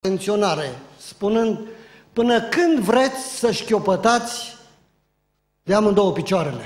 menționare, spunând, până când vreți să șchiopătați de amândouă picioarele?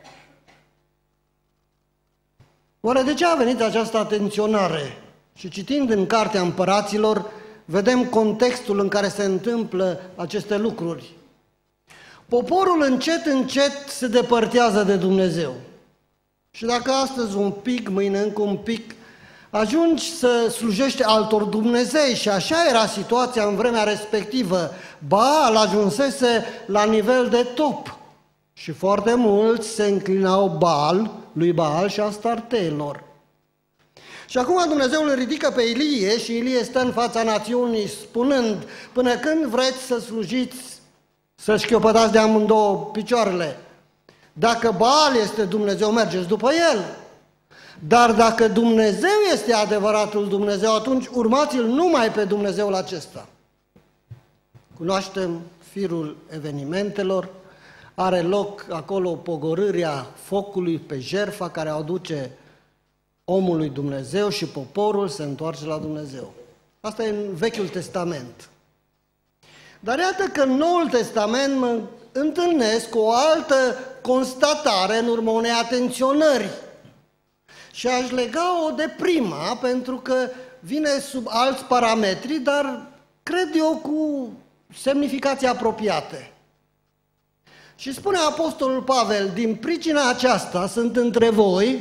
Oare de ce a venit această atenționare? Și citind în Cartea Împăraților, vedem contextul în care se întâmplă aceste lucruri. Poporul încet, încet se depărtează de Dumnezeu. Și dacă astăzi un pic, mâine încă un pic, ajungi să slujești altor Dumnezei. Și așa era situația în vremea respectivă. Baal ajunsese la nivel de top. Și foarte mulți se înclinau lui Baal și Astarteilor. Și acum Dumnezeu îl ridică pe Ilie și Ilie stă în fața națiunii spunând, până când vreți să slujiți, să șchiopătați de amândouă picioarele? Dacă Baal este Dumnezeu, mergeți după el. Dar dacă Dumnezeu este adevăratul Dumnezeu, atunci urmați-l numai pe Dumnezeul acesta. Cunoaștem firul evenimentelor, are loc acolo pogorârea focului pe jertfa care o aduce omului Dumnezeu și poporul se întoarce la Dumnezeu. Asta e în Vechiul Testament. Dar iată că în Noul Testament mă întâlnesc cu o altă constatare în urma unei atenționări. Și aș lega-o de prima, pentru că vine sub alți parametri, dar cred eu cu semnificații apropiate. Și spune Apostolul Pavel, din pricina aceasta sunt între voi,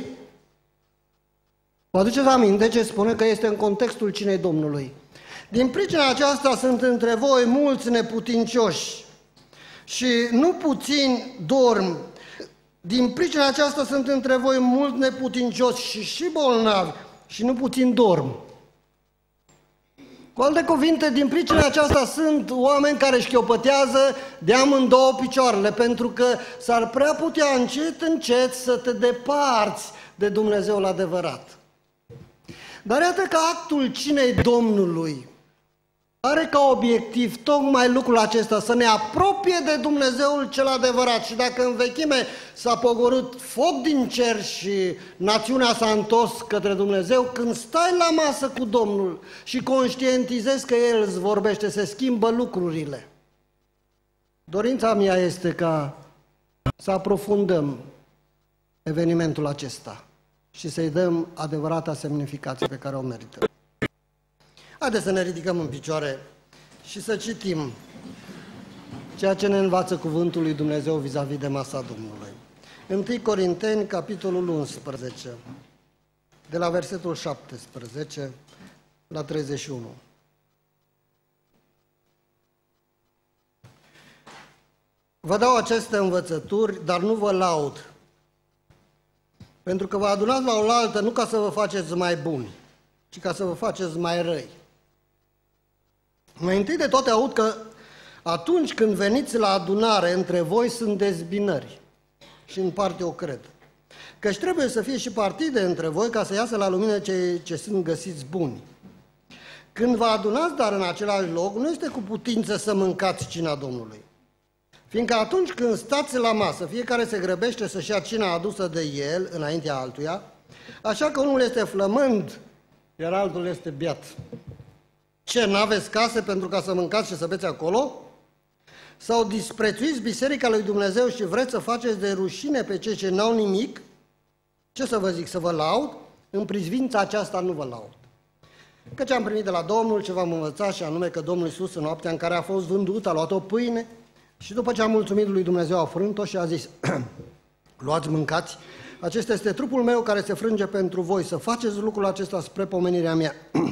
vă aduceți aminte ce spune că este în contextul cinei Domnului. Din pricina aceasta sunt între voi mulți neputincioși și nu puțini dorm. Din pricina aceasta sunt între voi mulți neputincioși și bolnavi și nu puțin dorm. Cu alte cuvinte, din pricina aceasta sunt oameni care șchiopătează de amândouă picioarele, pentru că s-ar prea putea încet, încet să te deparți de Dumnezeul adevărat. Dar iată că actul cinei Domnului are ca obiectiv tocmai lucrul acesta, să ne apropie de Dumnezeul cel adevărat. Și dacă în vechime s-a pogorât foc din cer și națiunea s-a întors către Dumnezeu, când stai la masă cu Domnul și conștientizezi că El îți vorbește, se schimbă lucrurile. Dorința mea este ca să aprofundăm evenimentul acesta și să-i dăm adevărata semnificație pe care o merită. Haideți să ne ridicăm în picioare și să citim ceea ce ne învață cuvântul lui Dumnezeu vis-a-vis de masa Domnului. 1 Corinteni, capitolul 11, de la versetul 17 la 31. Vă dau aceste învățături, dar nu vă laud, pentru că vă adunați la oaltă nu ca să vă faceți mai buni, ci ca să vă faceți mai răi. Mai întâi de toate aud că atunci când veniți la adunare, între voi sunt dezbinări. Și în parte o cred. Căci trebuie să fie și partide între voi ca să iasă la lumină cei ce sunt găsiți buni. Când vă adunați, dar în același loc, nu este cu putință să mâncați cina Domnului. Fiindcă atunci când stați la masă, fiecare se grăbește să-și ia cina adusă de el înaintea altuia, așa că unul este flămând, iar altul este beat. Ce, n-aveți case pentru ca să mâncați și să beți acolo? Sau disprețuiți biserica lui Dumnezeu și vreți să faceți de rușine pe cei ce n-au nimic? Ce să vă zic, să vă laud? În privința aceasta nu vă laud. Căci am primit de la Domnul ce v-am învățat, și anume că Domnul Iisus în noaptea în care a fost vândut a luat o pâine și după ce a mulțumit lui Dumnezeu a frânt-o și a zis, luați, mâncați, acesta este trupul meu care se frânge pentru voi, să faceți lucrul acesta spre pomenirea mea.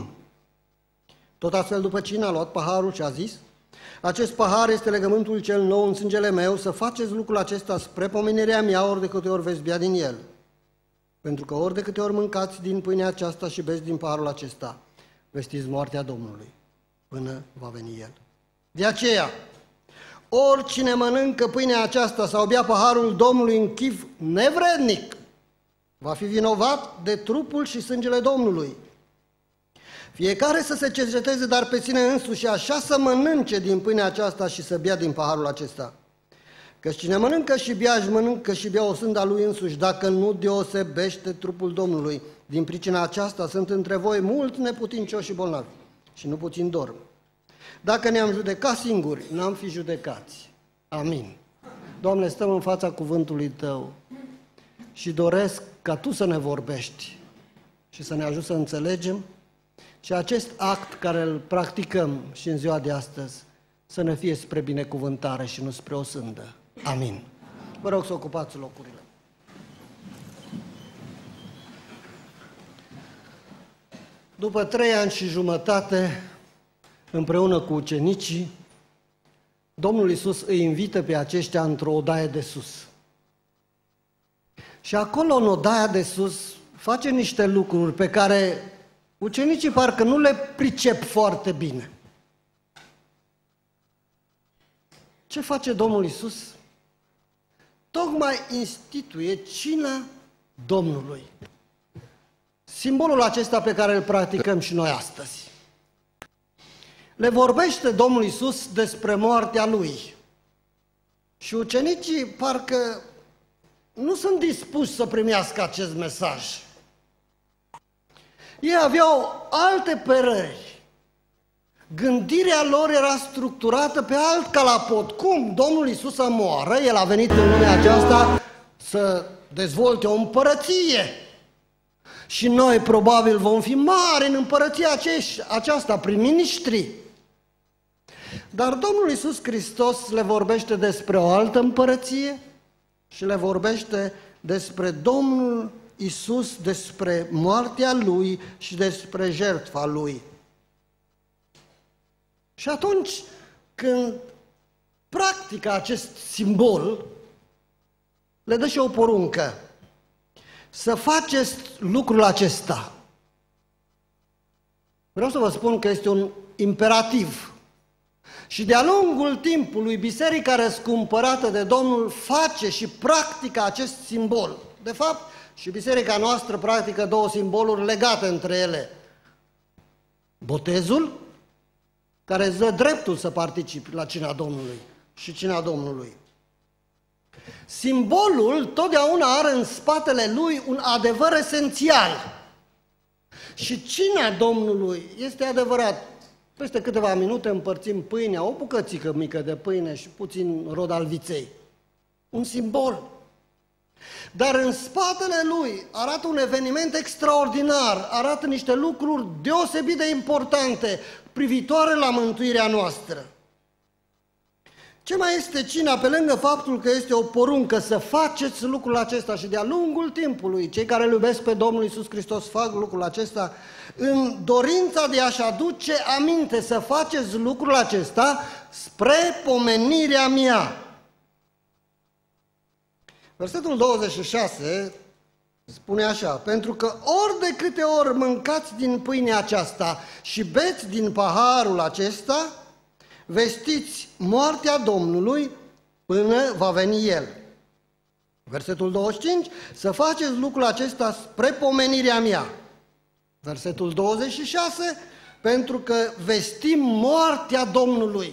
Tot astfel, după cine a luat paharul și a zis, acest pahar este legământul cel nou în sângele meu, să faceți lucrul acesta spre pomenirea mea ori de câte ori veți bea din el. Pentru că ori de câte ori mâncați din pâinea aceasta și beți din paharul acesta, vestiți moartea Domnului, până va veni El. De aceea, oricine mănâncă pâinea aceasta sau bea paharul Domnului în chip nevrednic, va fi vinovat de trupul și sângele Domnului. Fiecare să se cerceteze dar pe sine însuși și așa să mănânce din pâinea aceasta și să bea din paharul acesta. Căci cine mănâncă și bea, își mănâncă și bea o sânda lui însuși, dacă nu deosebește trupul Domnului. Din pricina aceasta sunt între voi mulți neputincioși și bolnavi și nu puțin dorm. Dacă ne-am judecat singuri, n-am fi judecați. Amin. Doamne, stăm în fața cuvântului Tău și doresc ca Tu să ne vorbești și să ne ajuți să înțelegem și acest act care îl practicăm și în ziua de astăzi să ne fie spre binecuvântare și nu spre o sândă. Amin. Vă rog să ocupați locurile. După 3 ani și jumătate, împreună cu ucenicii, Domnul Iisus îi invită pe aceștia într-o odaie de sus. Și acolo, în odaia de sus, face niște lucruri pe care ucenicii parcă nu le pricep foarte bine. Ce face Domnul Iisus? Tocmai instituie cina Domnului. Simbolul acesta pe care îl practicăm și noi astăzi. Le vorbește Domnul Iisus despre moartea Lui. Și ucenicii parcă nu sunt dispuși să primească acest mesaj. Ei aveau alte păreri. Gândirea lor era structurată pe alt calapot. Cum Domnul Iisus să moară? El a venit în lumea aceasta să dezvolte o împărăție. Și noi probabil vom fi mari în împărăția aceasta, prim-ministri. Dar Domnul Iisus Hristos le vorbește despre o altă împărăție și le vorbește despre Domnul Iisus, despre moartea Lui și despre jertfa Lui. Și atunci când practică acest simbol, le dă și o poruncă. Să faceți lucrul acesta. Vreau să vă spun că este un imperativ. Și de-a lungul timpului, biserica răscumpărată de Domnul face și practică acest simbol. De fapt, și biserica noastră practică 2 simboluri legate între ele. Botezul, care îți dă dreptul să participi la cina Domnului și cina Domnului. Simbolul totdeauna are în spatele lui un adevăr esențial. Și cina Domnului este adevărat. Peste câteva minute împărțim pâinea, o bucățică mică de pâine și puțin rod al viței. Un simbol. Dar în spatele lui arată un eveniment extraordinar, arată niște lucruri deosebit de importante, privitoare la mântuirea noastră. Ce mai este cina, pe lângă faptul că este o poruncă să faceți lucrul acesta și de-a lungul timpului, cei care îl iubesc pe Domnul Iisus Hristos fac lucrul acesta, în dorința de a-și aduce aminte să faceți lucrul acesta spre pomenirea mea. Versetul 26 spune așa: pentru că ori de câte ori mâncați din pâinea aceasta și beți din paharul acesta, vestiți moartea Domnului până va veni El. Versetul 25, să faceți lucrul acesta spre pomenirea mea. Versetul 26, pentru că vestim moartea Domnului.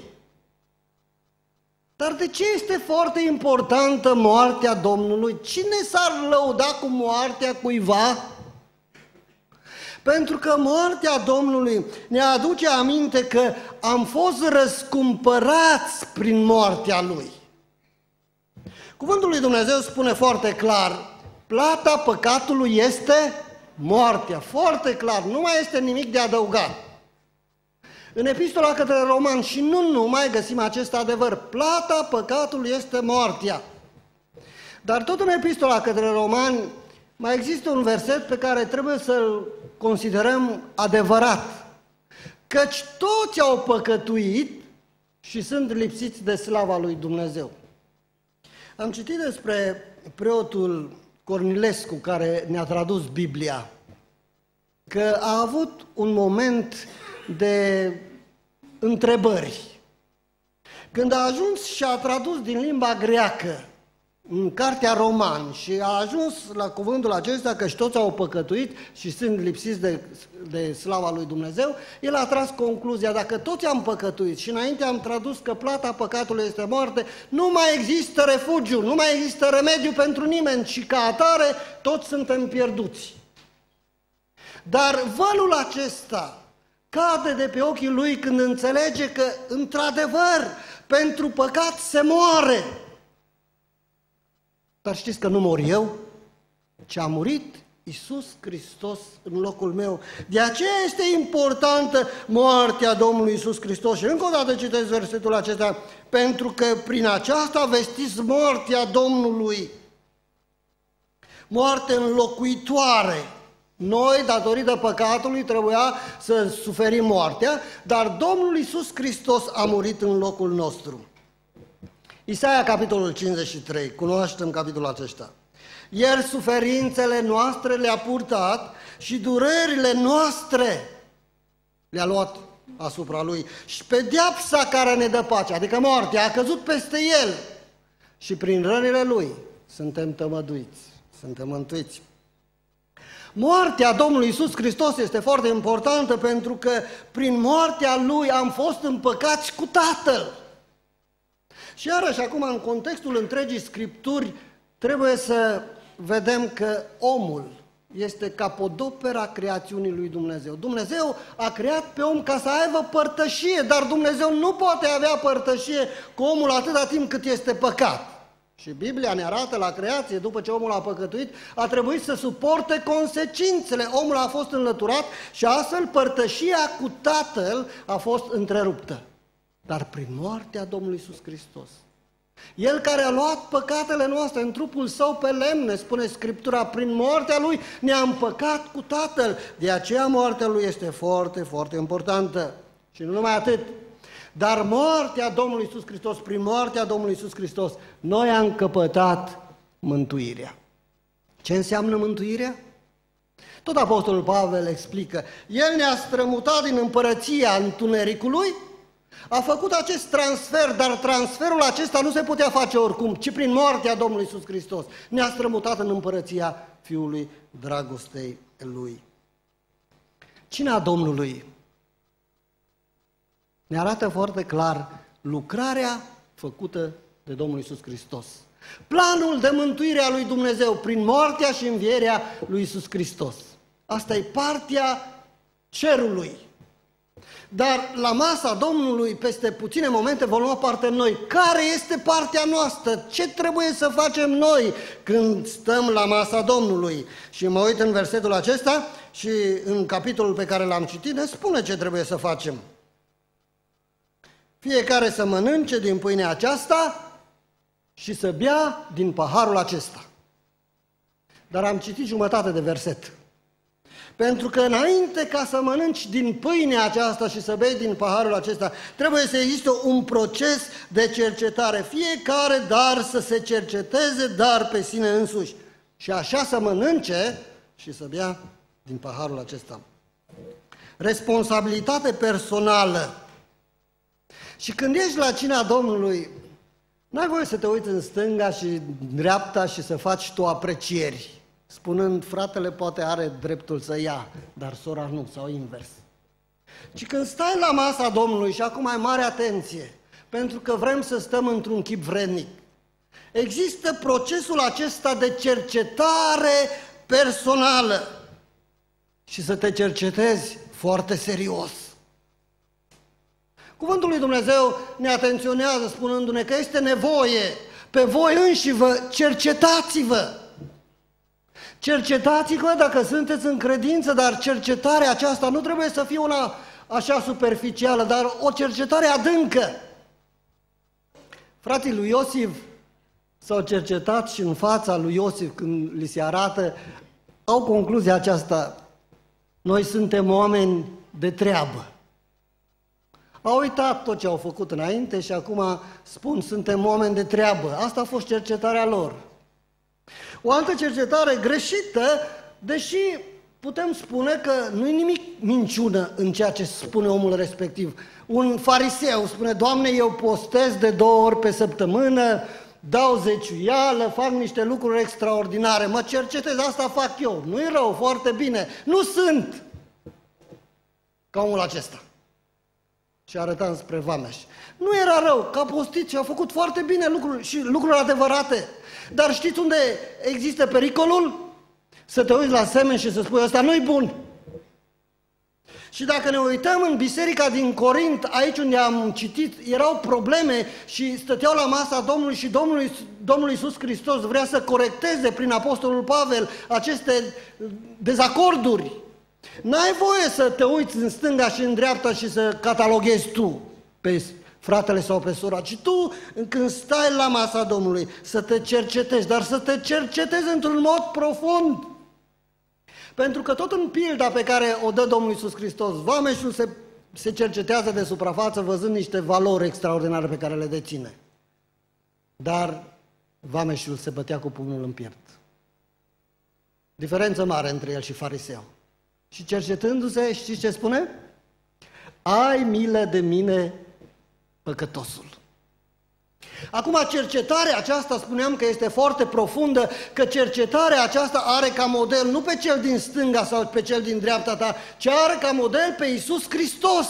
Dar de ce este foarte importantă moartea Domnului? Cine s-ar lăuda cu moartea cuiva? Pentru că moartea Domnului ne aduce aminte că am fost răscumpărați prin moartea Lui. Cuvântul lui Dumnezeu spune foarte clar: plata păcatului este moartea. Foarte clar, nu mai este nimic de adăugat. În Epistola către Romani și nu numai găsim acest adevăr: plata păcatului este moartea. Dar tot în Epistola către Romani mai există un verset pe care trebuie să-l considerăm adevărat. Căci toți au păcătuit și sunt lipsiți de slava lui Dumnezeu. Am citit despre preotul Cornilescu, care ne-a tradus Biblia, că a avut un moment de întrebări. Când a ajuns și a tradus din limba greacă în cartea Romani și a ajuns la cuvântul acesta că și toți au păcătuit și sunt lipsiți de slava lui Dumnezeu, el a tras concluzia: dacă toți am păcătuit și înainte am tradus că plata păcatului este moarte, nu mai există refugiu, nu mai există remediu pentru nimeni și ca atare toți suntem pierduți. Dar vălul acesta cade de pe ochii lui când înțelege că, într-adevăr, pentru păcat se moare. Dar știți că nu mor eu, ci a murit Iisus Hristos în locul meu. De aceea este importantă moartea Domnului Iisus Hristos. Și încă o dată citesc versetul acesta, pentru că prin aceasta vestiți moartea Domnului. Moarte înlocuitoare. Noi, datorită păcatului, trebuia să suferim moartea, dar Domnul Iisus Hristos a murit în locul nostru. Isaia, capitolul 53, cunoaștem capitolul acesta. El suferințele noastre le-a purtat și durerile noastre le-a luat asupra lui. Și pedeapsa care ne dă pace, adică moartea, a căzut peste el. Și prin rănile lui suntem tămăduiți, suntem mântuiți. Moartea Domnului Iisus Hristos este foarte importantă pentru că prin moartea Lui am fost împăcați cu Tatăl. Și iarăși acum în contextul întregii Scripturi trebuie să vedem că omul este capodopera creațiunii lui Dumnezeu. Dumnezeu a creat pe om ca să aibă părtășie, dar Dumnezeu nu poate avea părtășie cu omul atâta timp cât este păcat. Și Biblia ne arată la creație, după ce omul a păcătuit, a trebuit să suporte consecințele. Omul a fost înlăturat și astfel părtășia cu Tatăl a fost întreruptă. Dar prin moartea Domnului Iisus Hristos, El care a luat păcatele noastre în trupul Său pe lemne, spune Scriptura, prin moartea Lui ne-a împăcat cu Tatăl. De aceea moartea Lui este foarte, foarte importantă. Și nu numai atât, dar moartea Domnului Iisus Hristos, prin moartea Domnului Iisus Hristos, noi am căpătat mântuirea. Ce înseamnă mântuirea? Tot Apostolul Pavel explică, El ne-a strămutat din împărăția întunericului, a făcut acest transfer, dar transferul acesta nu se putea face oricum, ci prin moartea Domnului Iisus Hristos. Ne-a strămutat în împărăția Fiului dragostei Lui. Cina Domnului ne arată foarte clar lucrarea făcută de Domnul Iisus Hristos. Planul de mântuire a lui Dumnezeu prin moartea și învierea lui Iisus Hristos. Asta e partea cerului. Dar la masa Domnului, peste puține momente, vom lua parte noi. Care este partea noastră? Ce trebuie să facem noi când stăm la masa Domnului? Și mă uit în versetul acesta și în capitolul pe care l-am citit, ne spune ce trebuie să facem. Fiecare să mănânce din pâinea aceasta și să bea din paharul acesta. Dar am citit jumătate de verset. Pentru că înainte ca să mănânci din pâinea aceasta și să bei din paharul acesta, trebuie să existe un proces de cercetare. Fiecare dar să se cerceteze, dar pe sine însuși. Și așa să mănânce și să bea din paharul acesta. Responsabilitate personală. Și când ești la cina Domnului, n-ai voie să te uiți în stânga și în dreapta și să faci tu aprecieri, spunând, fratele poate are dreptul să ia, dar sora nu, sau invers. Ci când stai la masa Domnului, și acum ai mare atenție, pentru că vrem să stăm într-un chip vrednic, există procesul acesta de cercetare personală și să te cercetezi foarte serios. Cuvântul lui Dumnezeu ne atenționează spunându-ne că este nevoie pe voi înșivă, cercetați-vă. Cercetați-vă dacă sunteți în credință, dar cercetarea aceasta nu trebuie să fie una așa superficială, dar o cercetare adâncă. Frații lui Iosif s-au cercetat și în fața lui Iosif, când li se arată, au concluzia aceasta: noi suntem oameni de treabă. Au uitat tot ce au făcut înainte și acum spun, suntem oameni de treabă. Asta a fost cercetarea lor. O altă cercetare greșită, deși putem spune că nu e nimic minciună în ceea ce spune omul respectiv. Un fariseu spune, Doamne, eu postez de 2 ori pe săptămână, dau zeciuială, fac niște lucruri extraordinare, mă cercetez, asta fac eu. Nu-i rău, foarte bine. Nu sunt ca omul acesta. Și arătam spre vameș. Nu era rău, că a postit și a făcut foarte bine lucruri și lucruri adevărate. Dar știți unde există pericolul? Să te uiți la semeni și să spui, ăsta nu-i bun. Și dacă ne uităm în biserica din Corint, aici unde am citit, erau probleme și stăteau la masa Domnului și Domnul Iisus Hristos vrea să corecteze prin Apostolul Pavel aceste dezacorduri. N-ai voie să te uiți în stânga și în dreapta și să cataloghezi tu pe fratele sau pe sora, ci tu, când stai la masa Domnului, să te cercetezi, dar să te cercetezi într-un mod profund. Pentru că tot în pilda pe care o dă Domnul Iisus Hristos, vameșul se cercetează de suprafață văzând niște valori extraordinare pe care le deține. Dar vameșul se bătea cu pumnul în piept. Diferență mare între el și fariseu. Și cercetându-se, știți ce spune? Ai milă de mine, păcătosul. Acum, cercetarea aceasta, spuneam că este foarte profundă, că cercetarea aceasta are ca model nu pe cel din stânga sau pe cel din dreapta ta, ci are ca model pe Iisus Hristos.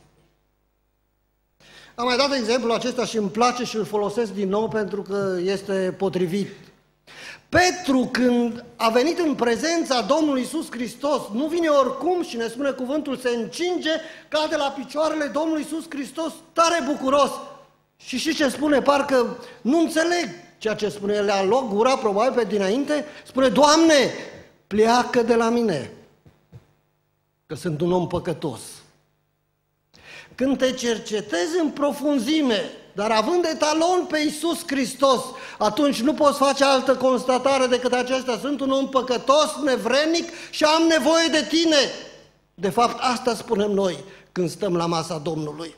Am mai dat exemplul acesta și îmi place și îl folosesc din nou pentru că este potrivit. Petru, când a venit în prezența Domnului Iisus Hristos, nu vine oricum și ne spune cuvântul, se încinge, cade la picioarele Domnului Iisus Hristos, tare bucuros. Și știți ce spune? Parcă nu înțeleg ceea ce spune. El a luat gura, probabil pe dinainte, spune, Doamne, pleacă de la mine, că sunt un om păcătos. Când te cercetezi în profunzime, dar având etalon pe Iisus Hristos, atunci nu poți face altă constatare decât aceasta, sunt un om păcătos, nevrednic și am nevoie de tine. De fapt, asta spunem noi când stăm la masa Domnului.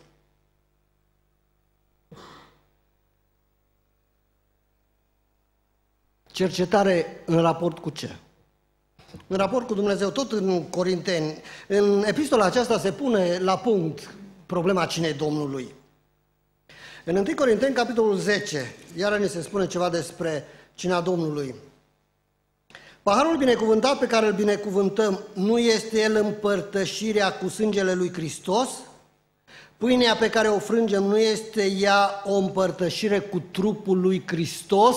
Cercetare în raport cu ce? În raport cu Dumnezeu, tot în Corinteni, în epistola aceasta se pune la punct problema cinei Domnului. În 1 Corinteni, capitolul 10, iară ni se spune ceva despre cina Domnului. Paharul binecuvântat pe care îl binecuvântăm, nu este el împărtășirea cu sângele lui Hristos? Pâinea pe care o frângem, nu este ea o împărtășire cu trupul lui Hristos?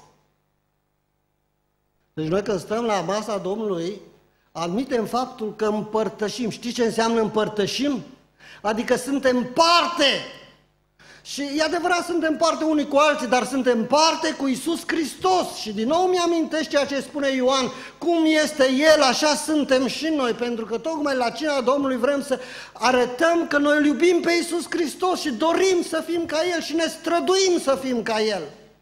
Deci noi când stăm la masa Domnului, admitem faptul că împărtășim. Știți ce înseamnă împărtășim? Adică suntem parte. Și e adevărat, suntem parte unii cu alții, dar suntem parte cu Iisus Hristos. Și din nou mi-amintește ceea ce spune Ioan, cum este El, așa suntem și noi, pentru că tocmai la cina Domnului vrem să arătăm că noi îl iubim pe Iisus Hristos și dorim să fim ca El și ne străduim să fim ca El.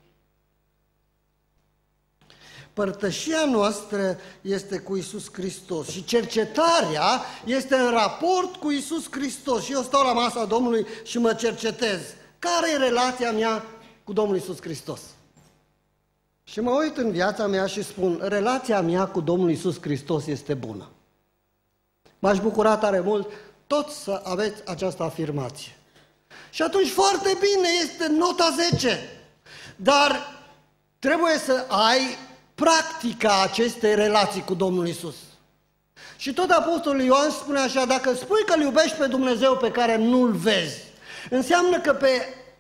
Părtășia noastră este cu Iisus Hristos și cercetarea este în raport cu Iisus Hristos. Și eu stau la masa Domnului și mă cercetez. Care e relația mea cu Domnul Iisus Hristos? Și mă uit în viața mea și spun, relația mea cu Domnul Iisus Hristos este bună. M-aș bucura tare mult tot să aveți această afirmație. Și atunci foarte bine, este nota 10. Dar trebuie să ai practica acestei relații cu Domnul Iisus. Și tot Apostolul Ioan spune așa, dacă spui că îl iubești pe Dumnezeu pe care nu-l vezi, înseamnă că pe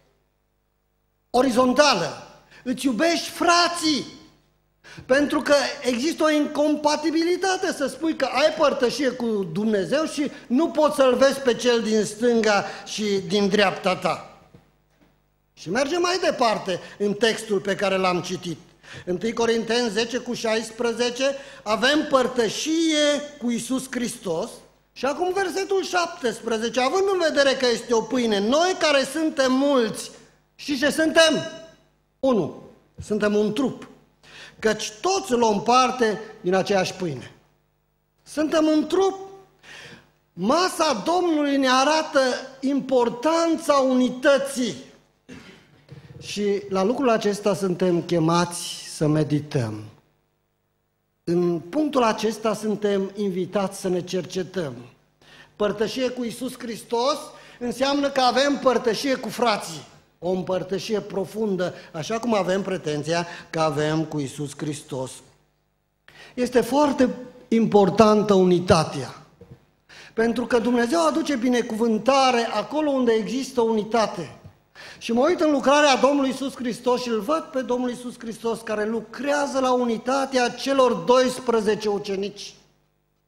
orizontală îți iubești frații, pentru că există o incompatibilitate să spui că ai părtășie cu Dumnezeu și nu poți să-l vezi pe cel din stânga și din dreapta ta. Și mergem mai departe în textul pe care l-am citit. 1 Corinteni 10 cu 16, avem părtășie cu Iisus Hristos. Și acum versetul 17, având în vedere că este o pâine, noi care suntem mulți, știți ce suntem? Unu, suntem un trup, căci toți luăm parte din aceeași pâine. Suntem un trup. Masa Domnului ne arată importanța unității. Și la lucrul acesta suntem chemați să medităm. În punctul acesta suntem invitați să ne cercetăm. Părtășie cu Iisus Hristos înseamnă că avem părtășie cu frații, o împărtășie profundă, așa cum avem pretenția că avem cu Iisus Hristos. Este foarte importantă unitatea, pentru că Dumnezeu aduce binecuvântare acolo unde există unitate. Și mă uit în lucrarea Domnului Iisus Hristos și îl văd pe Domnul Iisus Hristos care lucrează la unitatea celor 12 ucenici.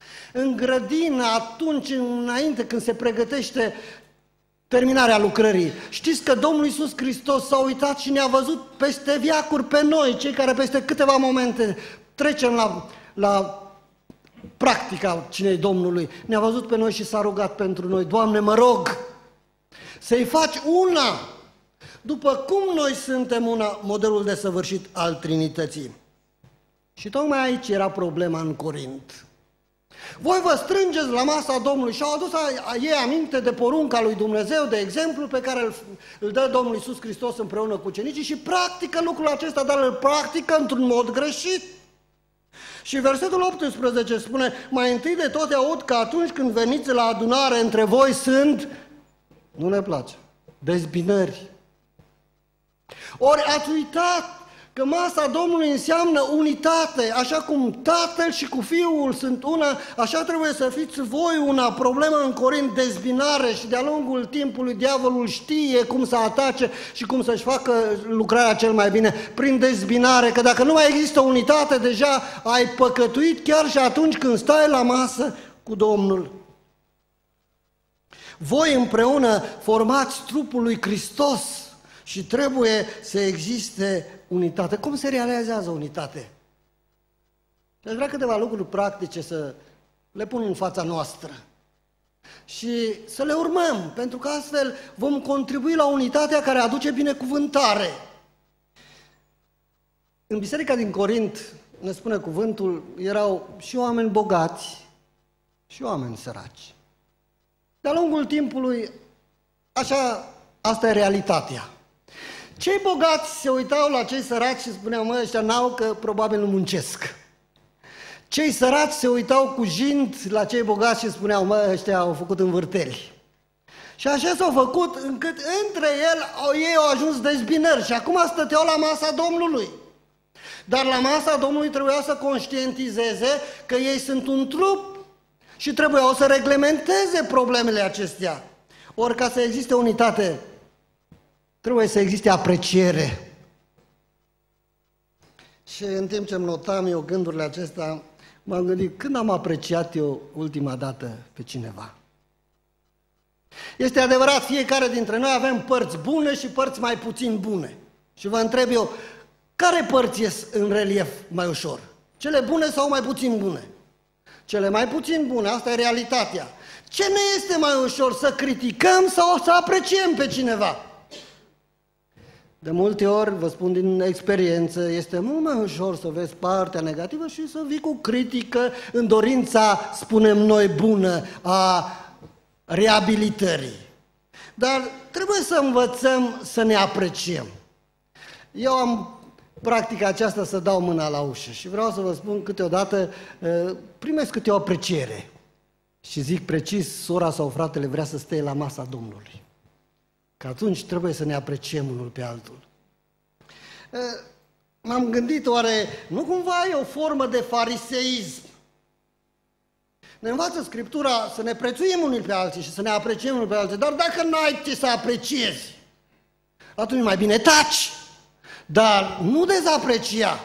În grădină, atunci, înainte, când se pregătește terminarea lucrării. Știți că Domnul Iisus Hristos s-a uitat și ne-a văzut peste veacuri pe noi, cei care peste câteva momente trecem la practica cinei Domnului. Ne-a văzut pe noi și s-a rugat pentru noi. Doamne, mă rog să-i faci una, după cum noi suntem una, modelul desăvârșit al Trinității. Și tocmai aici era problema în Corint. Voi vă strângeți la masa Domnului și au adus ei aminte de porunca lui Dumnezeu, de exemplu pe care îl dă Domnul Iisus Hristos împreună cu ucenicii și practică lucrul acesta, dar îl practică într-un mod greșit. Și versetul 18 spune, mai întâi de toate aud că atunci când veniți la adunare între voi sunt, nu ne place, dezbinări. Ori ați uitat că masa Domnului înseamnă unitate, așa cum Tatăl și cu Fiul sunt una, așa trebuie să fiți voi una. Problemă în Corint, dezbinare, și de-a lungul timpului diavolul știe cum să atace și cum să-și facă lucrarea cel mai bine, prin dezbinare, că dacă nu mai există unitate, deja ai păcătuit chiar și atunci când stai la masă cu Domnul. Voi împreună formați trupul lui Hristos și trebuie să existe unitate. Cum se realizează unitate? Și aș vrea câteva lucruri practice să le pun în fața noastră și să le urmăm, pentru că astfel vom contribui la unitatea care aduce binecuvântare. În biserica din Corint, ne spune cuvântul, erau și oameni bogați și oameni săraci. De-a lungul timpului, asta e realitatea. Cei bogați se uitau la cei săraci și spuneau, mă, ăștia n-au, că probabil nu muncesc. Cei săraci se uitau cu jind la cei bogați și spuneau, mă, ăștia au făcut învârteli. Și așa s-au făcut încât între ei au ajuns dezbinări și acum stăteau la masa Domnului. Dar la masa Domnului trebuia să conștientizeze că ei sunt un trup și trebuiau să reglementeze problemele acestea. Ori ca să existe unitate, trebuie să existe apreciere. Și în timp ce îmi notam eu gândurile acestea, m-am gândit, când am apreciat eu ultima dată pe cineva? Este adevărat, fiecare dintre noi avem părți bune și părți mai puțin bune. Și vă întreb eu, care părți ies în relief mai ușor? Cele bune sau mai puțin bune? Cele mai puțin bune, asta e realitatea. Ce ne este mai ușor, să criticăm sau să apreciem pe cineva? De multe ori, vă spun din experiență, este mult mai ușor să vezi partea negativă și să vii cu critică în dorința, spunem noi, bună a reabilitării. Dar trebuie să învățăm să ne apreciem. Eu am practica aceasta să dau mâna la ușă și vreau să vă spun câteodată primesc câte o apreciere și zic precis, sora sau fratele vrea să stea la masa Domnului. Că atunci trebuie să ne apreciem unul pe altul. M-am gândit, oare nu cumva e o formă de fariseism? Ne învață Scriptura să ne prețuim unii pe alții și să ne apreciem unii pe alții, dar dacă n-ai ce să apreciezi, atunci mai bine taci, dar nu dezaprecia.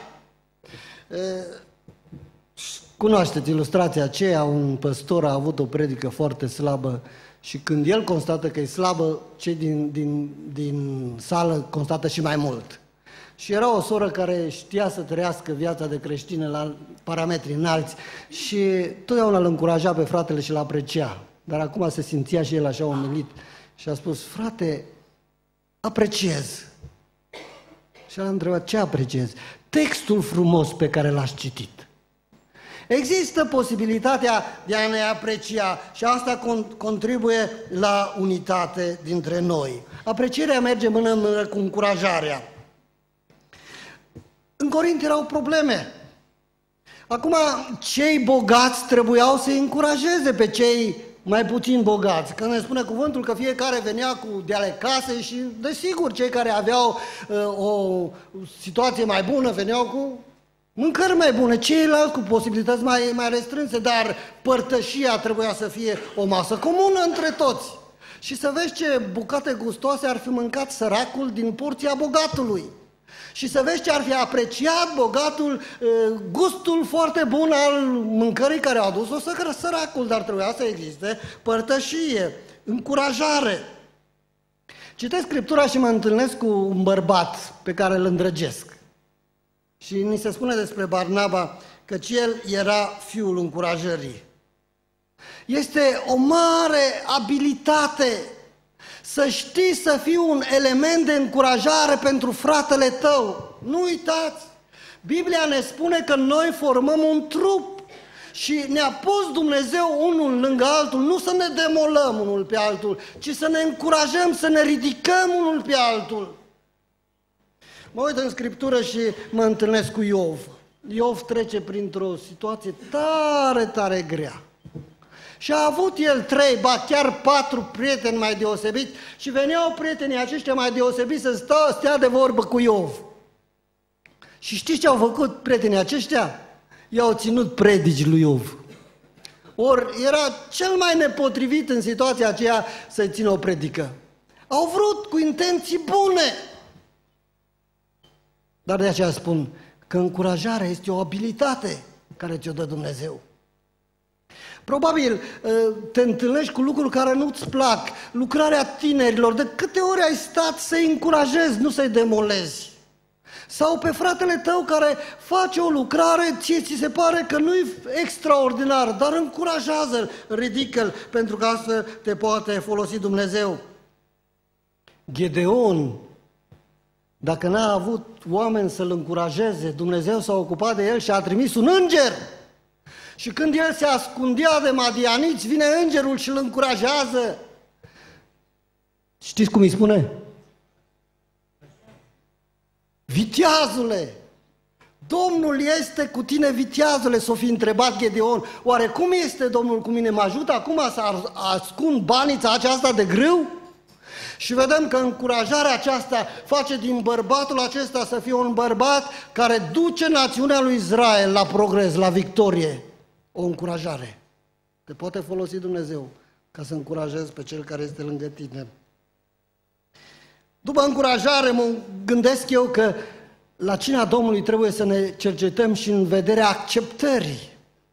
Cunoașteți ilustrația aceea, un păstor a avut o predică foarte slabă și când el constată că e slabă, cei din sală constată și mai mult. Și era o soră care știa să trăiască viața de creștină la parametri înalți și totdeauna îl încuraja pe fratele și îl aprecia. Dar acum se simțea și el așa umilit și a spus, frate, apreciez. Și a întrebat, ce apreciez? Textul frumos pe care l-aș citit. Există posibilitatea de a ne aprecia și asta contribuie la unitate dintre noi. Aprecierea merge mână în mână cu încurajarea. În Corint erau probleme. Acum, cei bogați trebuiau să încurajeze pe cei mai puțin bogați. Că ne spune cuvântul că fiecare venea cu de ale casei și, desigur, cei care aveau o situație mai bună veneau cu mâncări mai bune, ceilalți cu posibilități mai restrânse, dar părtășia trebuia să fie o masă comună între toți. Și să vezi ce bucate gustoase ar fi mâncat săracul din porția bogatului. Și să vezi ce ar fi apreciat bogatul, gustul foarte bun al mâncării care a adus-o săracul, dar trebuia să existe părtășie, încurajare. Citesc Scriptura și mă întâlnesc cu un bărbat pe care îl îndrăgesc. Și ni se spune despre Barnaba căci el era fiul încurajării. Este o mare abilitate să știi să fii un element de încurajare pentru fratele tău. Nu uitați, Biblia ne spune că noi formăm un trup și ne-a pus Dumnezeu unul lângă altul, nu să ne demolăm unul pe altul, ci să ne încurajăm, să ne ridicăm unul pe altul. Mă uit în Scriptură și mă întâlnesc cu Iov. Iov trece printr-o situație tare, tare grea. Și a avut el 3, ba chiar 4 prieteni mai deosebiți și veneau prietenii aceștia mai deosebiți să stea de vorbă cu Iov. Și știți ce au făcut prietenii aceștia? I-au ținut predici lui Iov. Ori era cel mai nepotrivit în situația aceea să-i țină o predică. Au vrut cu intenții bune. Dar de aceea spun că încurajarea este o abilitate care ți-o dă Dumnezeu. Probabil te întâlnești cu lucruri care nu-ți plac, lucrarea tinerilor, de câte ori ai stat să-i încurajezi, nu să-i demolezi. Sau pe fratele tău care face o lucrare, ți se pare că nu-i extraordinar, dar încurajează-l, ridică-l, pentru că astfel te poate folosi Dumnezeu. Gedeon, dacă n-a avut oameni să-l încurajeze, Dumnezeu s-a ocupat de el și a trimis un înger. Și când el se ascundea de madianiți, vine îngerul și îl încurajează. Știți cum îi spune? Viteazule! Domnul este cu tine, viteazule, s-o fi întrebat Gedeon. Oare cum este Domnul cu mine? Mă ajută acum să ascund banița aceasta de grâu? Și vedem că încurajarea aceasta face din bărbatul acesta să fie un bărbat care duce națiunea lui Israel la progres, la victorie. O încurajare. Te poate folosi Dumnezeu ca să încurajezi pe cel care este lângă tine. După încurajare mă gândesc eu că la cina Domnului trebuie să ne cercetăm și în vederea acceptării.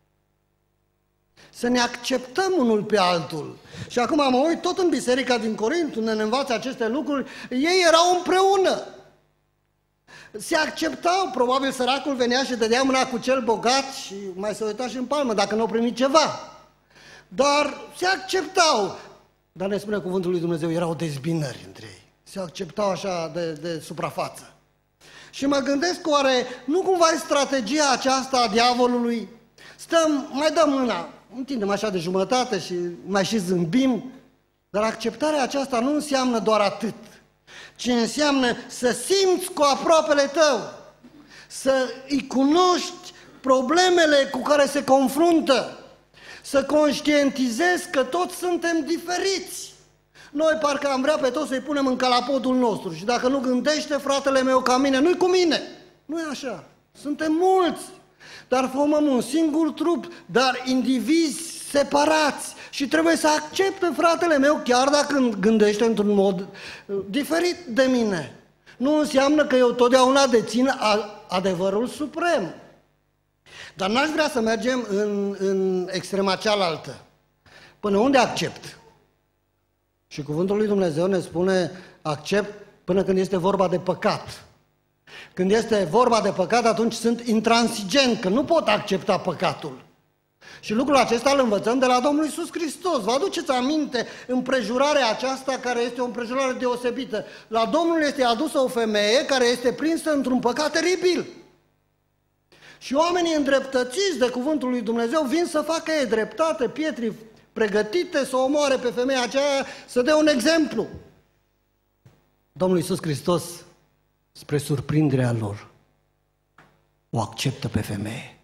Să ne acceptăm unul pe altul. Și acum mă uit tot în biserica din Corint, unde ne învață aceste lucruri, ei erau împreună. Se acceptau, probabil săracul venea și dădea mâna cu cel bogat și mai se uita și în palmă dacă nu au primit ceva. Dar se acceptau. Dar ne spune cuvântul lui Dumnezeu, erau dezbinări între ei. Se acceptau așa de suprafață. Și mă gândesc, oare nu cumva e strategia aceasta a diavolului? Stăm, mai dăm mâna, întindem așa de jumătate și mai și zâmbim, dar acceptarea aceasta nu înseamnă doar atât, ci înseamnă să simți cu aproapele tău, să îi cunoști problemele cu care se confruntă, să conștientizezi că toți suntem diferiți. Noi parcă am vrea pe toți să-i punem în calapodul nostru și dacă nu gândește fratele meu ca mine, nu-i cu mine. Nu e așa. Suntem mulți, dar formăm un singur trup, dar indivizi separați și trebuie să accepte fratele meu chiar dacă gândește într-un mod diferit de mine. Nu înseamnă că eu totdeauna dețin adevărul suprem. Dar n-aș vrea să mergem în extrema cealaltă. Până unde accept? Și cuvântul lui Dumnezeu ne spune accept până când este vorba de păcat. Când este vorba de păcat, atunci sunt intransigent, că nu pot accepta păcatul. Și lucrul acesta îl învățăm de la Domnul Iisus Hristos. Vă aduceți aminte împrejurarea aceasta care este o împrejurare deosebită. La Domnul este adusă o femeie care este prinsă într-un păcat teribil. Și oamenii îndreptățiți de cuvântul lui Dumnezeu vin să facă ei dreptate, pietri pregătite să omoare pe femeia aceea, să dea un exemplu. Domnul Iisus Hristos, spre surprinderea lor, o acceptă pe femeie.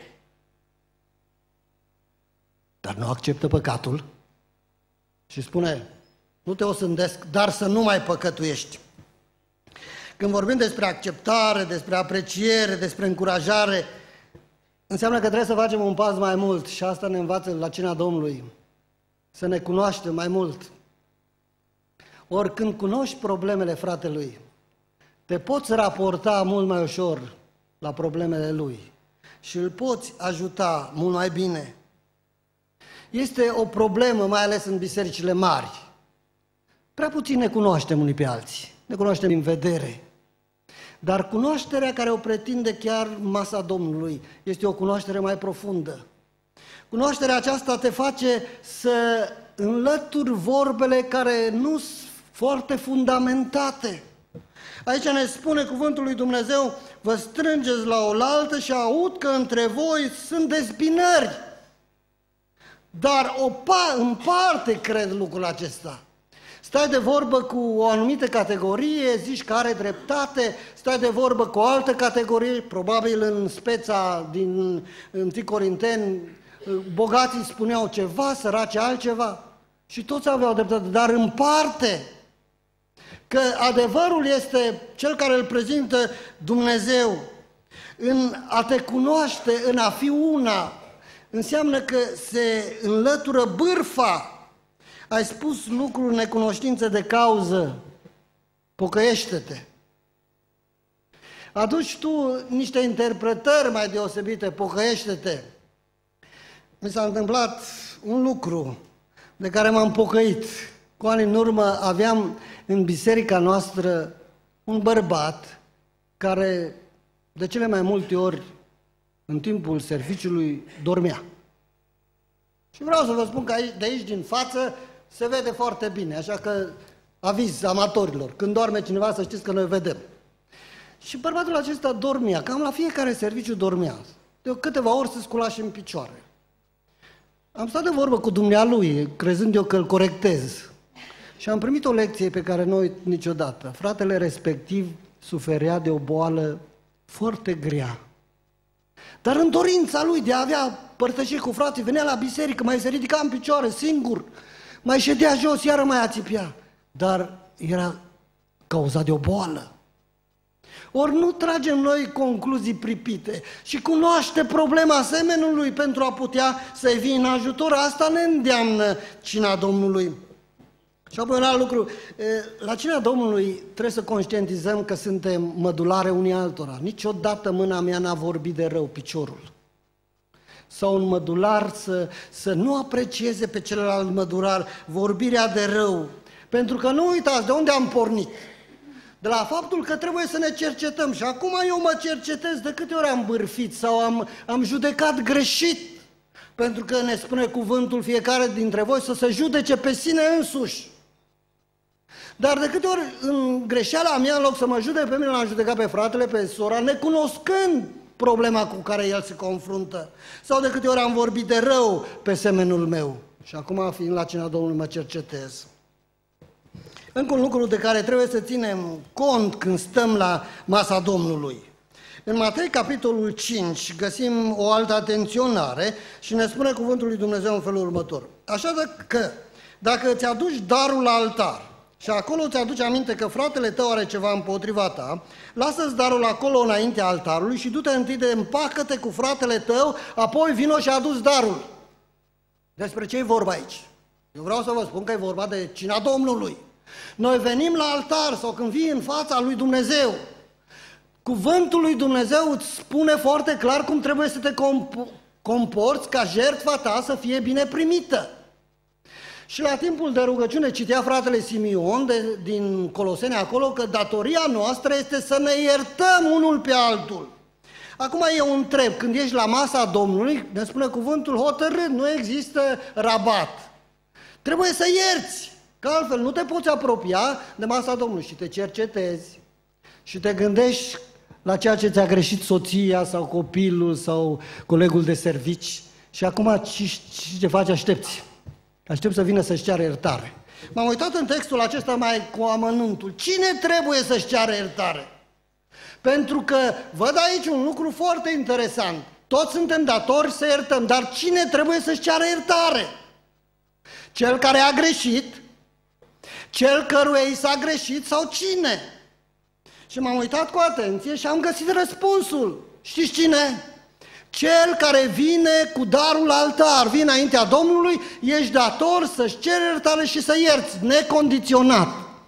Dar nu acceptă păcatul și spune, nu te osândesc, dar să nu mai păcătuiești. Când vorbim despre acceptare, despre apreciere, despre încurajare, înseamnă că trebuie să facem un pas mai mult și asta ne învață la cina Domnului. Să ne cunoaștem mai mult. Ori când cunoști problemele fratelui, te poți raporta mult mai ușor la problemele lui și îl poți ajuta mult mai bine. Este o problemă, mai ales în bisericile mari. Prea puțin ne cunoaștem unii pe alții, ne cunoaștem din vedere. Dar cunoașterea care o pretinde chiar masa Domnului este o cunoaștere mai profundă. Cunoașterea aceasta te face să înlături vorbele care nu sunt foarte fundamentate. Aici ne spune cuvântul lui Dumnezeu, vă strângeți la oaltă și aud că între voi sunt dezbinări. Dar în parte cred lucrul acesta. Stai de vorbă cu o anumită categorie, zici că are dreptate, stai de vorbă cu o altă categorie, probabil în speța din 1 Corinteni, bogații spuneau ceva, săraci altceva și toți aveau dreptate, dar în parte, că adevărul este cel care îl prezintă Dumnezeu, în a te cunoaște, în a fi una, înseamnă că se înlătură bârfa. Ai spus lucruri în necunoștință de cauză, pocăiește-te. Aduci tu niște interpretări mai deosebite, pocăiește-te. Mi s-a întâmplat un lucru de care m-am pocăit. Cu ani în urmă aveam în biserica noastră un bărbat care de cele mai multe ori în timpul serviciului dormea. Și vreau să vă spun că de aici din față se vede foarte bine, așa că aviz amatorilor, când doarme cineva să știți că noi vedem. Și bărbatul acesta dormea, cam la fiecare serviciu dormea. De câteva ori se scula și în picioare. Am stat de vorbă cu dumnealui, crezând eu că îl corectez. Și am primit o lecție pe care noi niciodată. Fratele respectiv suferea de o boală foarte grea. Dar în dorința lui de a avea părtășiri cu frații, venea la biserică, mai se ridica în picioare, singur, mai ședea jos, iară mai ațipea. Dar era cauzat de o boală. Ori nu tragem noi concluzii pripite și cunoaște problema semenului pentru a putea să-i vii în ajutor. Asta ne îndeamnă cina Domnului. Și apoi un alt lucru, la cina Domnului trebuie să conștientizăm că suntem mădulare unii altora. Niciodată mâna mea n-a vorbit de rău piciorul. Sau un mădular să nu aprecieze pe celălalt mădular vorbirea de rău. Pentru că nu uitați de unde am pornit. De la faptul că trebuie să ne cercetăm. Și acum eu mă cercetez de câte ori am bârfit sau am judecat greșit. Pentru că ne spune cuvântul fiecare dintre voi să se judece pe sine însuși. Dar de câte ori în greșeala mea, în loc să mă judec pe mine, l-am judecat pe fratele, pe sora, necunoscând problema cu care el se confruntă. Sau de câte ori am vorbit de rău pe semenul meu. Și acum, fiind la cina Domnului, mă cercetez. Încă un lucru de care trebuie să ținem cont când stăm la masa Domnului. În Matei, capitolul 5, găsim o altă atenționare și ne spune cuvântul lui Dumnezeu în felul următor. Așa că, dacă îți aduci darul la altar și acolo îți aduci aminte că fratele tău are ceva împotriva ta, lasă-ți darul acolo înaintea altarului și du-te întâi de împacă-te cu fratele tău, apoi vino și adu-ți darul. Despre ce e vorba aici? Eu vreau să vă spun că e vorba de cina Domnului. Noi venim la altar sau când vii în fața lui Dumnezeu, cuvântul lui Dumnezeu îți spune foarte clar cum trebuie să te comporți ca jertfa ta să fie bine primită. Și la timpul de rugăciune citea fratele Simion din Coloseni acolo că datoria noastră este să ne iertăm unul pe altul. Acum eu întreb, când ești la masa Domnului, ne spune cuvântul hotărât, nu există rabat. Trebuie să ierți, că altfel nu te poți apropia de masa Domnului și te cercetezi și te gândești la ceea ce ți-a greșit soția sau copilul sau colegul de servici și acum ce faci? Aștepți. Aștept să vină să-și ceară iertare. M-am uitat în textul acesta mai cu amănuntul. Cine trebuie să-și ceară iertare? Pentru că văd aici un lucru foarte interesant. Toți suntem datori să iertăm, dar cine trebuie să-și ceară iertare? Cel care a greșit? Cel căruia i s-a greșit sau cine? Și m-am uitat cu atenție și am găsit răspunsul. Știți cine? Cel care vine cu darul la altar, vine înaintea Domnului, ești dator să-și ceri iertare și să ierți, necondiționat.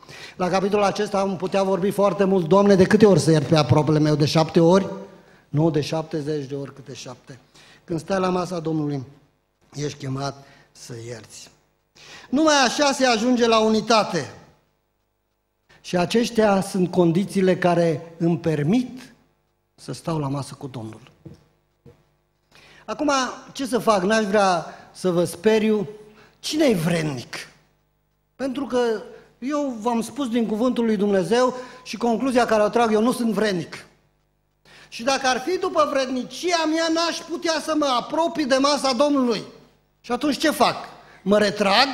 La capitolul acesta am putea vorbi foarte mult. Doamne, de câte ori să iert pe aproapele meu? De 7 ori? Nu, de 70 de ori câte 7. Când stai la masa Domnului, ești chemat să ierți. Numai așa se ajunge la unitate. Și aceștia sunt condițiile care îmi permit să stau la masă cu Domnul. Acum, ce să fac? N-aș vrea să vă speriu. Cine e vrednic? Pentru că eu v-am spus din cuvântul lui Dumnezeu și concluzia care o trag, eu nu sunt vrednic. Și dacă ar fi după vrednicia mea, n-aș putea să mă apropii de masa Domnului. Și atunci ce fac? Mă retrag?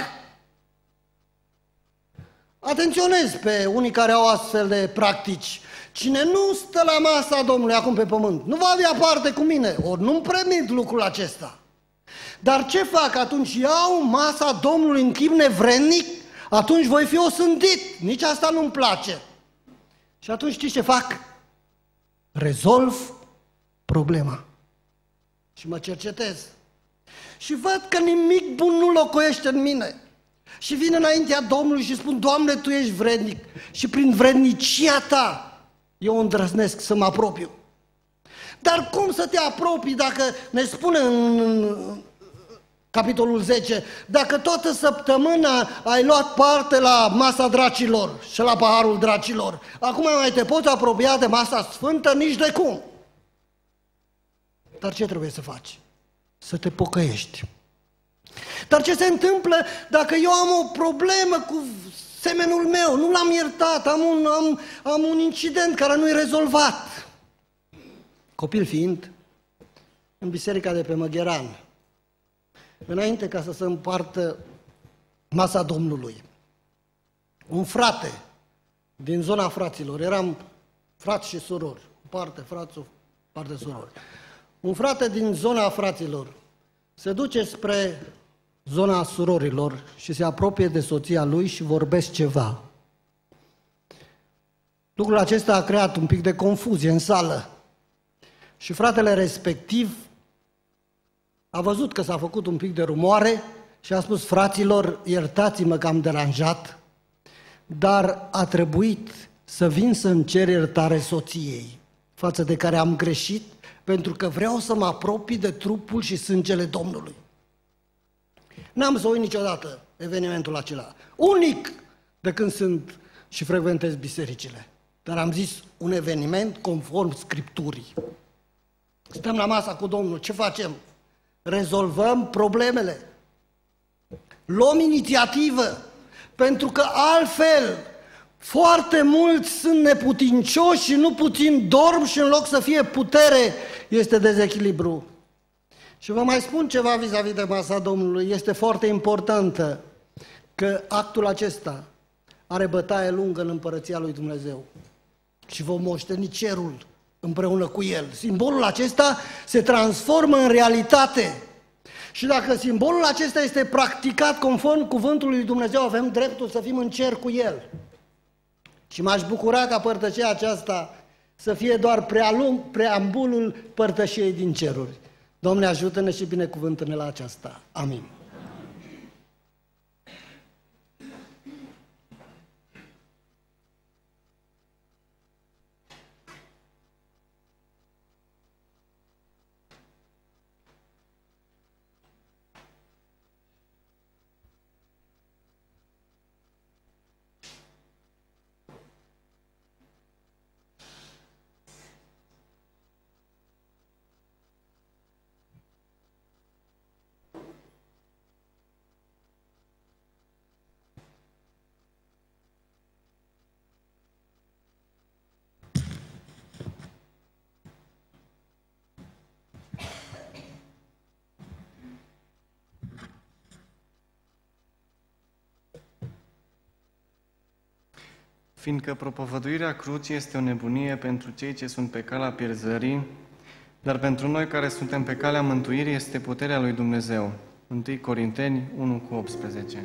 Atenționez pe unii care au astfel de practici. Cine nu stă la masa Domnului acum pe pământ, nu va avea parte cu mine, ori nu-mi permit lucrul acesta. Dar ce fac atunci? Iau masa Domnului în chip nevrednic? Atunci voi fi osândit. Nici asta nu-mi place. Și atunci știți ce fac? Rezolv problema. Și mă cercetez. Și văd că nimic bun nu locuiește în mine. Și vin înaintea Domnului și spun, Doamne, Tu ești vrednic. Și prin vrednicia Ta eu îndrăznesc să mă apropiu. Dar cum să te apropii dacă ne spune în capitolul 10, dacă toată săptămâna ai luat parte la masa dracilor și la paharul dracilor, acum mai te poți apropia de masa sfântă? Nici de cum. Dar ce trebuie să faci? Să te pocăiești. Dar ce se întâmplă dacă eu am o problemă cu semenul meu, nu l-am iertat, am un incident care nu e rezolvat? Copil fiind, în biserica de pe Măgheran, înainte ca să se împartă masa Domnului, un frate din zona fraților, eram frați și surori, o parte frați, o parte surori, un frate din zona fraților se duce spre zona surorilor și se apropie de soția lui și vorbesc ceva. Lucrul acesta a creat un pic de confuzie în sală și fratele respectiv a văzut că s-a făcut un pic de rumoare și a spus, fraților, iertați-mă că am deranjat, dar a trebuit să vin să-mi cer iertare soției, față de care am greșit, pentru că vreau să mă apropii de trupul și sângele Domnului. N-am să uit niciodată evenimentul acela, unic de când sunt și frecventez bisericile, dar am zis un eveniment conform Scripturii. Stăm la masa cu Domnul, ce facem? Rezolvăm problemele, luăm inițiativă, pentru că altfel foarte mulți sunt neputincioși și nu puțin dorm și în loc să fie putere, este dezechilibru. Și vă mai spun ceva vis-a-vis de masa Domnului, este foarte importantă că actul acesta are bătaie lungă în Împărăția lui Dumnezeu și vom moșteni cerul împreună cu El. Simbolul acesta se transformă în realitate. Și dacă simbolul acesta este practicat conform cuvântului lui Dumnezeu, avem dreptul să fim în cer cu El. Și m-aș bucura ca părtășia aceasta să fie doar preambulul părtășiei din ceruri. Doamne, ajută-ne și binecuvântă-ne la aceasta. Amin. Fiindcă propovăduirea crucii este o nebunie pentru cei ce sunt pe calea pierzării, dar pentru noi care suntem pe calea mântuirii este puterea lui Dumnezeu. 1 Corinteni 1:18.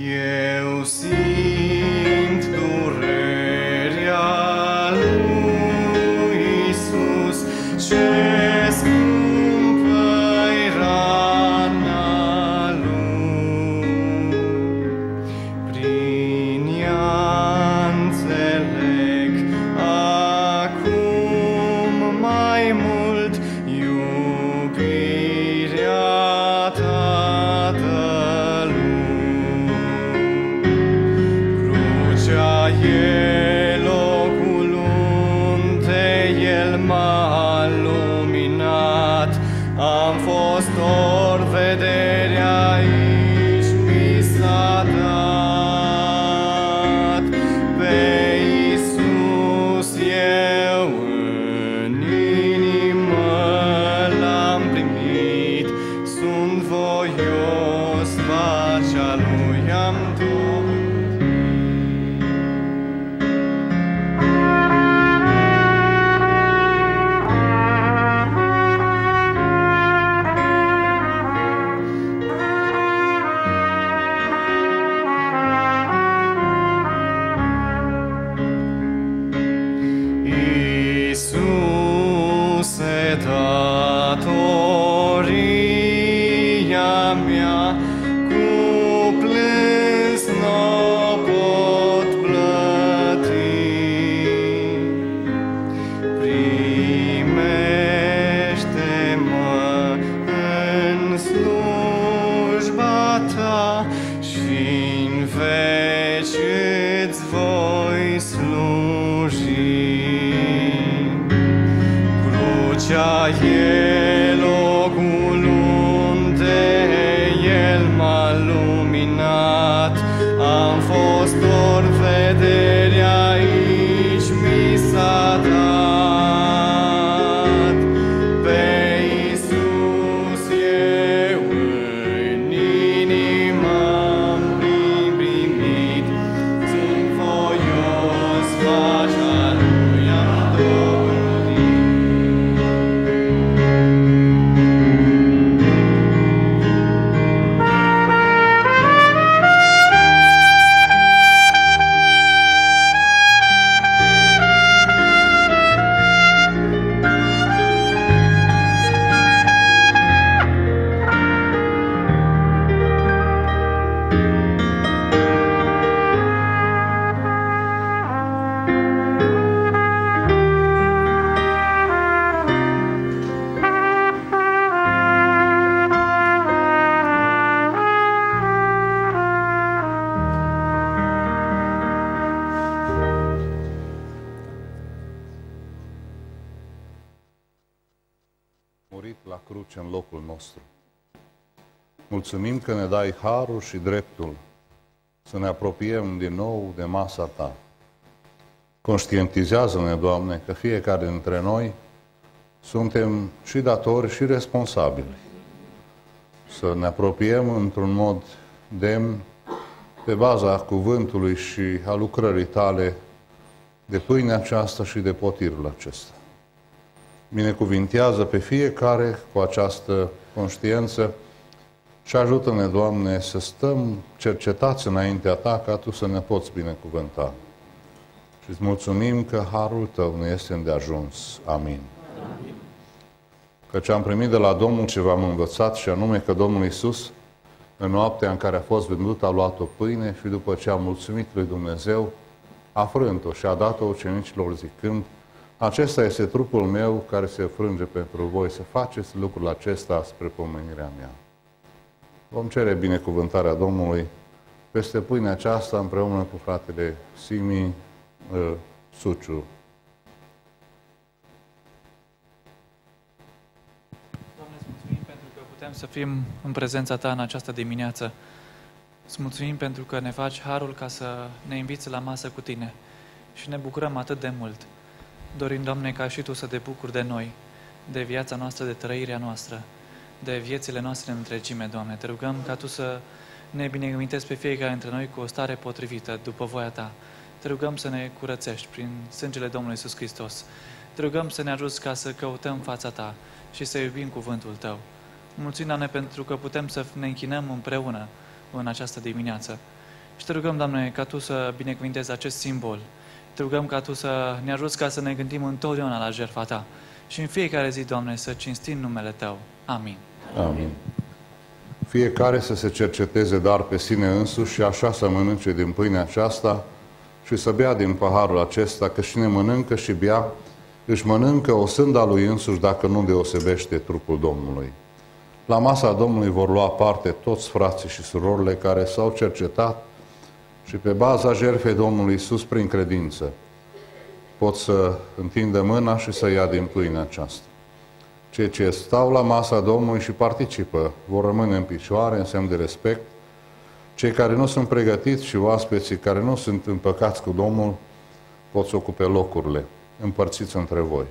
Eu simt durerea lui Iisus, ce scumpă-i rana lui. Prin ea înțeleg acum mai mult iubirea Tatălui. Crucea e locul unde El m-a luminat. Am fost ori vederea aici mi s-a dat. Pe Iisus eu în inimă l-am primit. Sunt voios, pacea Lui am dobândit. Iisuse, datoria mea, cu plâns n-o pot plăti. Primește-mă în slujba Ta și-n veci îți voi sluji. Crucea e locul unde El m-a luminat. Am fost ori vederea aici mi s-a dat. Pe Iisus eu în inimă am primit. Sunt voios, pacea Lui am dobândit. Murit la cruce în locul nostru. Mulțumim că ne dai harul și dreptul să ne apropiem din nou de masa Ta. Conștientizează-ne, Doamne, că fiecare dintre noi suntem și datori și responsabili. Să ne apropiem într-un mod demn, pe baza cuvântului și a lucrării Tale, de pâinea aceasta și de potirul acesta. Binecuvintează pe fiecare cu această conștiință și ajută-ne, Doamne, să stăm cercetați înaintea Ta ca Tu să ne poți binecuvânta. Și îți mulțumim că harul Tău ne este îndeajuns. Amin. Amin. Căci am primit de la Domnul ce v-am învățat, și anume că Domnul Iisus, în noaptea în care a fost vândut, a luat o pâine și după ce a mulțumit lui Dumnezeu, a frânt-o și a dat-o ucenicilor zicând: acesta este trupul meu care se frânge pentru voi, să faceți lucrul acesta spre pomenirea mea. Vom cere binecuvântarea Domnului peste pâinea aceasta împreună cu fratele Simi Suciu. Doamne, îți mulțumim pentru că putem să fim în prezența Ta în această dimineață. Îți mulțumim pentru că ne faci harul ca să ne inviți la masă cu Tine și ne bucurăm atât de mult. Dorim, Doamne, ca și Tu să te bucuri de noi, de viața noastră, de trăirea noastră, de viețile noastre în întregime, Doamne. Te rugăm ca Tu să ne binecuvintezi pe fiecare dintre noi cu o stare potrivită, după voia Ta. Te rugăm să ne curățești prin sângele Domnului Iisus Hristos. Te rugăm să ne ajuți ca să căutăm fața Ta și să iubim cuvântul Tău. Mulțumim, Doamne, pentru că putem să ne închinăm împreună în această dimineață. Și te rugăm, Doamne, ca Tu să binecuvintezi acest simbol. Te rugăm ca Tu să ne ajuți ca să ne gândim întotdeauna la jertfa Ta. Și în fiecare zi, Doamne, să cinstim numele Tău. Amin. Amin. Fiecare să se cerceteze dar pe sine însuși și așa să mănânce din pâinea aceasta și să bea din paharul acesta, că cine mănâncă și bea, își mănâncă o sânda lui însuși dacă nu deosebește trupul Domnului. La masa Domnului vor lua parte toți frații și surorile care s-au cercetat și pe baza jertfei Domnului Iisus prin credință pot să întindă mâna și să ia din pâinea aceasta. Cei ce stau la masa Domnului și participă vor rămâne în picioare în semn de respect. Cei care nu sunt pregătiți și oaspeții care nu sunt împăcați cu Domnul pot să ocupe locurile împărțiți între voi.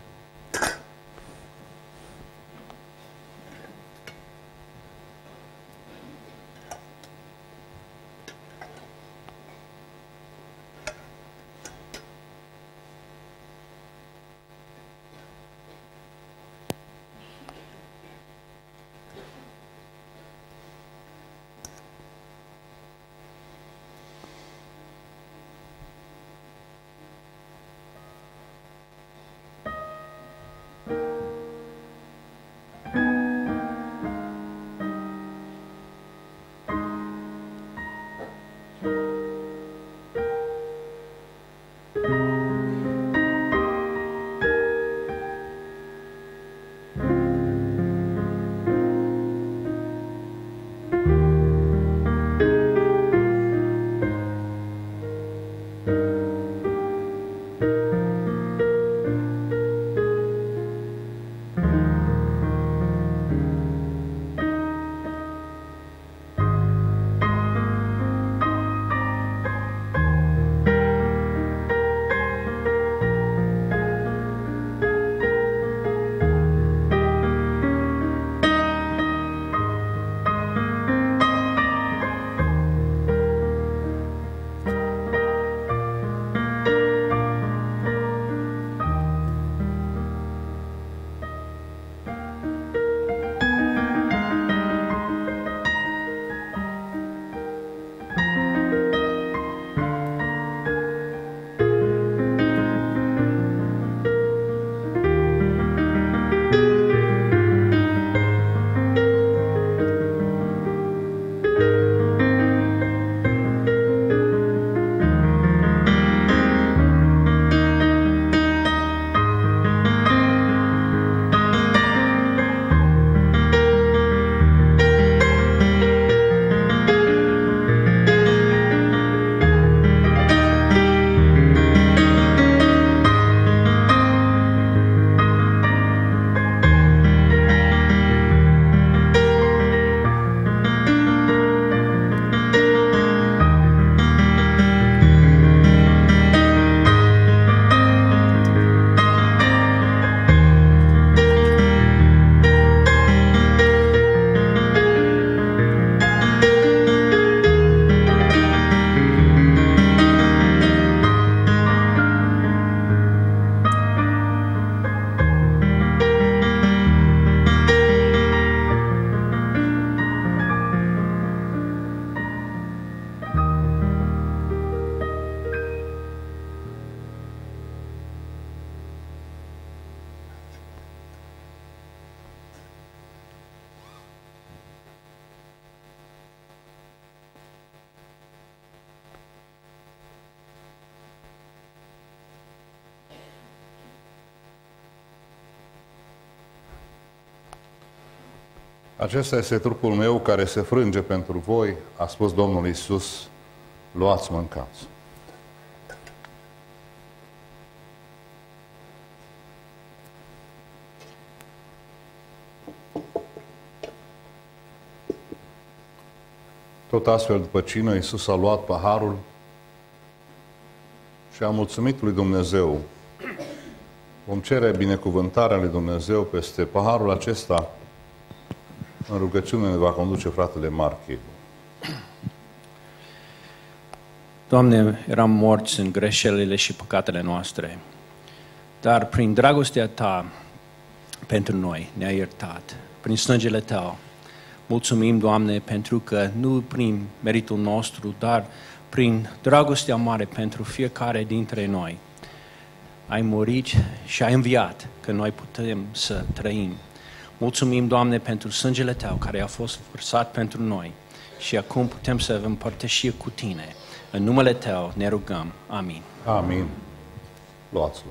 Acesta este trupul meu care se frânge pentru voi, a spus Domnul Iisus, luați, mâncați. Tot astfel, după cină, Iisus a luat paharul și a mulțumit lui Dumnezeu. Vom cere binecuvântarea lui Dumnezeu peste paharul acesta. În rugăciune ne va conduce fratele Marchi. Doamne, eram morți în greșelile și păcatele noastre, dar prin dragostea Ta pentru noi ne-ai iertat. Prin sângele Tău Mulțumim, Doamne, pentru că nu prin meritul nostru, dar prin dragostea mare pentru fiecare dintre noi, ai murit și ai înviat, că noi putem să trăim. Mulțumim, Doamne, pentru sângele Tău care a fost vărsat pentru noi și acum putem să avem părtășie cu Tine. În numele Tău ne rugăm. Amin. Amin. Luați-l.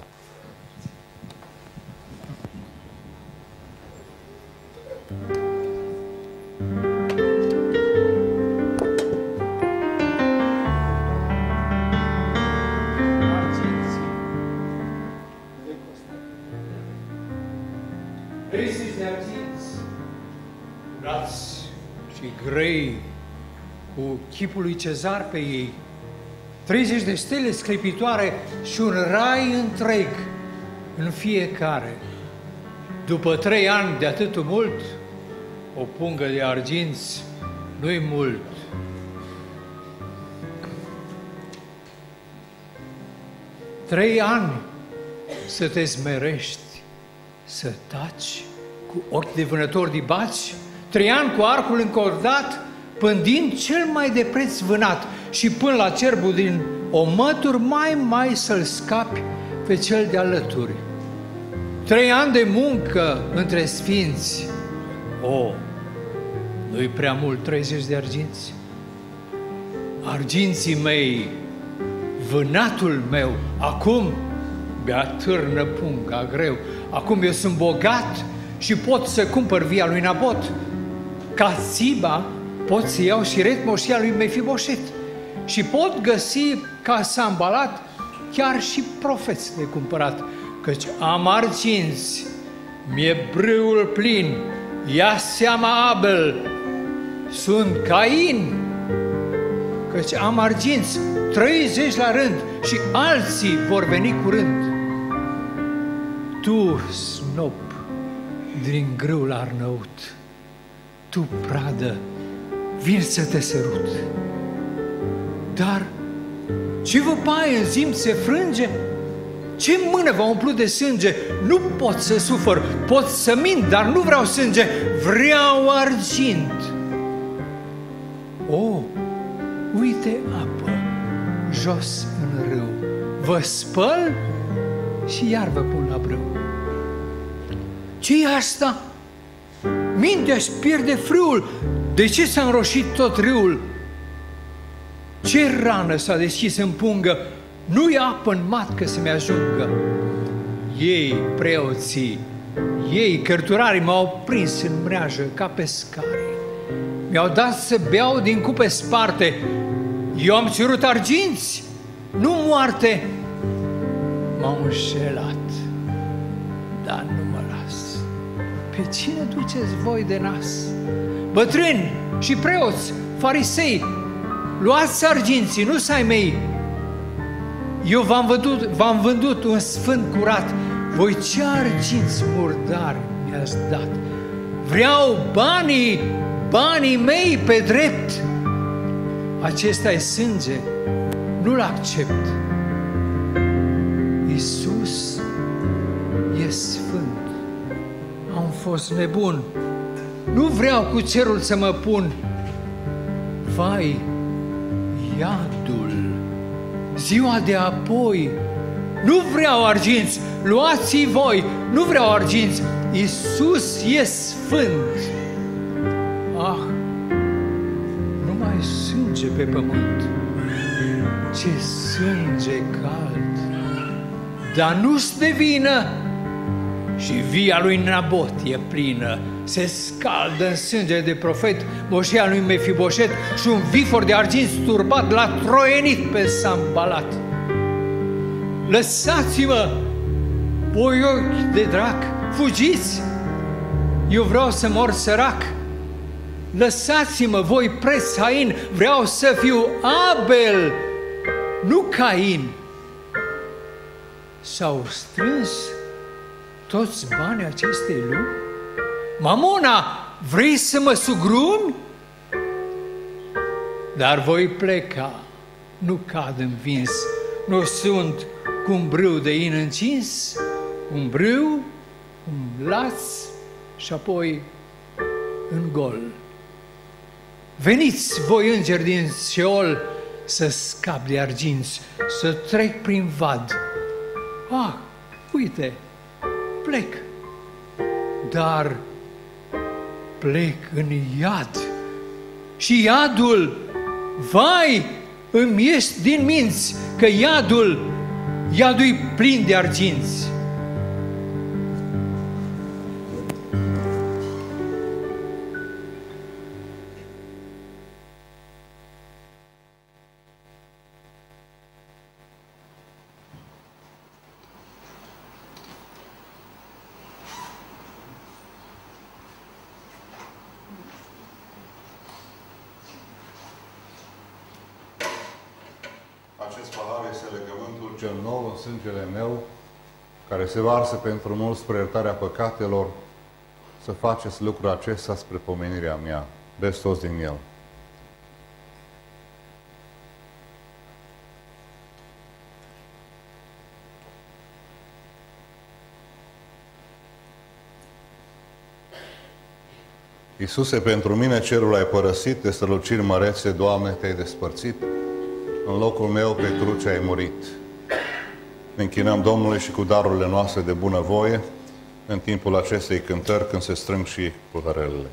Rați și grei, cu chipul lui Cezar pe ei, 30 de stele sclipitoare și un rai întreg în fiecare. După 3 ani de atât mult, o pungă de arginți nu-i mult. Trei ani să te smerești, să taci cu ochi de vânători de baci, 3 ani cu arcul încordat, pândind cel mai de preț vânat și până la cerbul din omături, mai să-l scapi pe cel de alături. 3 ani de muncă între sfinți, nu-i prea mult 30 de arginți? Arginții mei, vânatul meu, acum mi-a târnă punga greu, acum eu sunt bogat și pot să cumpăr via lui Nabot. Ca Țiba pot să iau și retmoșia lui Mefiboset și pot găsi ca Sanbalat chiar și profeți de cumpărat, căci am arginți, mi-e brâul plin, ia seama Abel, sunt Cain, căci am arginți 30 la rând și alții vor veni curând. Tu, snop, din grâul Arnăut, tu, pradă, vin să te sărut. Dar ce văpaie în zim se frânge? Ce mână va umplu de sânge? Nu pot să sufăr, pot să mint, dar nu vreau sânge, vreau argint. Uite apă, jos în râu, vă spăl și iar vă pun la brâu. Ce-i asta? Mintea-și pierde frâul. De ce s-a înroșit tot râul? Ce rană s-a deschis în pungă? Nu-i apă în matcă să-mi ajungă. Ei, preoții, ei, cărturarii, m-au prins în mreajă ca pescarii. Mi-au dat să beau din cupe sparte. Eu am cerut arginți, nu moarte. M-au înșelat, dar nu mă las. Pe cine duceți voi de nas? Bătrâni și preoți, farisei, luați arginții, nu-s ai mei. Eu v-am vândut un sfânt curat. Voi ce arginți murdari mi-ați dat? Vreau banii mei pe drept. Acesta e sânge, nu-l accept. Iisus e sfânt. Am fost nebun. Nu vreau cu cerul să mă pun. Vai, iadul, ziua de apoi. Nu vreau arginți, luați-i voi. Nu vreau arginți, Iisus e sfânt. Ah, nu mai sânge pe pământ. Ce sânge cald. Dar nu-ți de vină. Și via lui Nabot e plină. Se scaldă în sânge de profet moșia lui Mefiboset și un vifor de argint turbat l-a troienit pe Sanbalat. Lăsați-mă, voi ochi de drac, fugiți! Eu vreau să mor sărac. Lăsați-mă, voi preț hain, vreau să fiu Abel, nu Cain. S-au strâns toți banii acestei lumi? Mamona, vrei să mă sugrumi? Dar voi pleca, nu cad învins, nu sunt cu un brâu de in încins, un brâu, un laț și apoi în gol veniți voi îngeri din Seol să scap de arginți, să trec prin vad. Ah, uite, plec, dar plec în iad. Și iadul, vai, îmi ies din minți că iadul-i plin de arginți. Acest pahar este legământul cel nou în sângele meu, care se varsă pentru mulți spre iertarea păcatelor. Să faceți lucrul acesta spre pomenirea mea. Beți toți din el. Iisuse, pentru mine cerul ai părăsit, de străluciri mărețe, Doamne, te-ai despărțit. În locul meu pe cruce ai murit. Ne închinăm Domnului și cu darurile noastre de bunăvoie în timpul acestei cântări, când se strâng și păhărelele.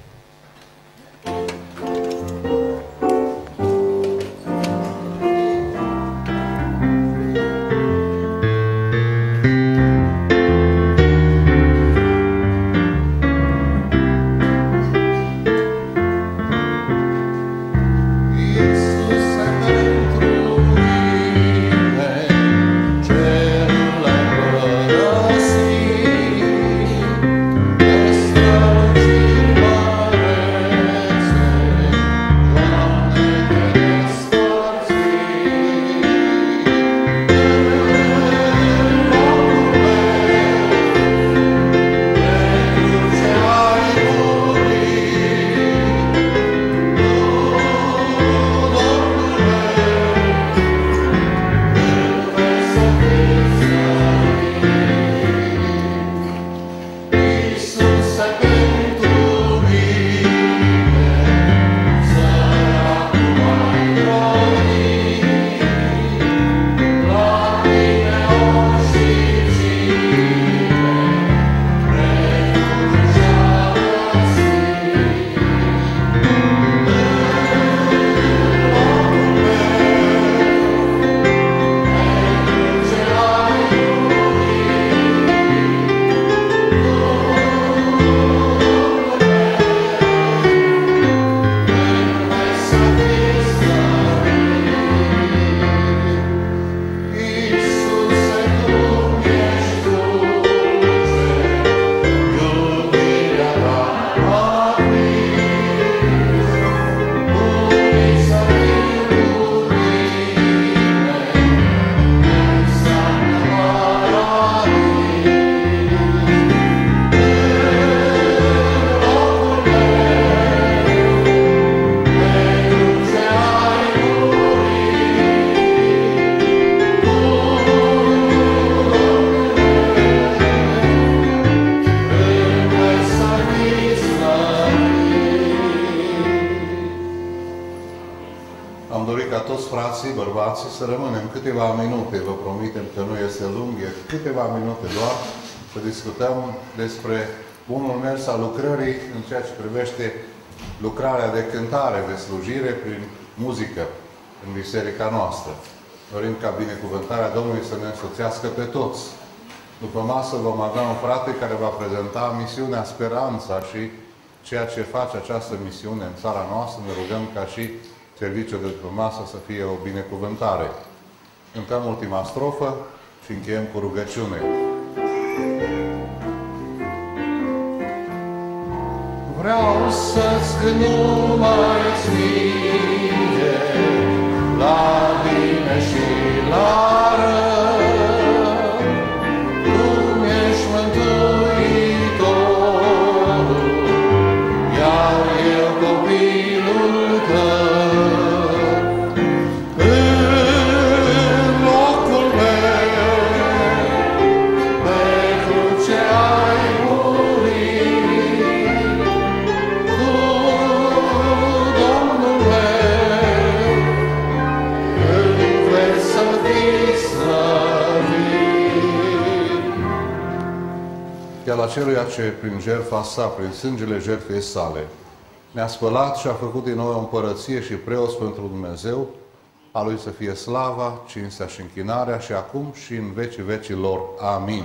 Bărbații, să rămânem câteva minute, vă promitem că nu este lung, e câteva minute doar, să discutăm despre bunul mers al lucrării în ceea ce privește lucrarea de cântare, de slujire prin muzică în biserica noastră. Dorim ca binecuvântarea Domnului să ne însoțească pe toți. După masă vom avea un frate care va prezenta misiunea Speranța și ceea ce face această misiune în țara noastră. Ne rugăm ca și serviciul de după masă să fie o binecuvântare. Cântăm ultima strofă și încheiem cu rugăciune. Vreau să-ți numai ție, la bine și la rău, cum ești Mântuitorul, iar eu copilul tău. Domnul al aceluia ce prin jertfa sa, prin sângele jertfei sale, ne-a spălat și a făcut din noi o împărăție și preoți pentru Dumnezeu, a Lui să fie slava, cinstea și închinarea și acum și în vecii vecilor. Amin.